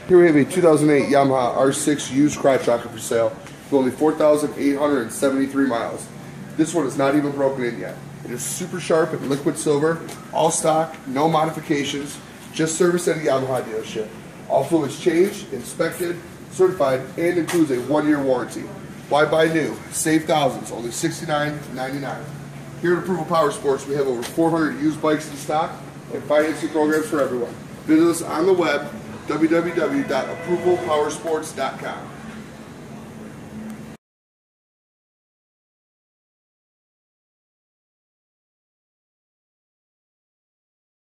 Here we have a 2008 Yamaha R6 used crotch rocker for sale with only 4,873 miles. This one is not even broken in yet. It is super sharp and liquid silver, all stock, no modifications, just serviced at a Yamaha dealership. All fluids changed, inspected, certified, and includes a 1-year warranty. Why buy new? Save thousands, only $69.99. Here at Approval Power Sports, we have over 400 used bikes in stock and financing programs for everyone. Visit us on the web, www.approvalpowersports.com.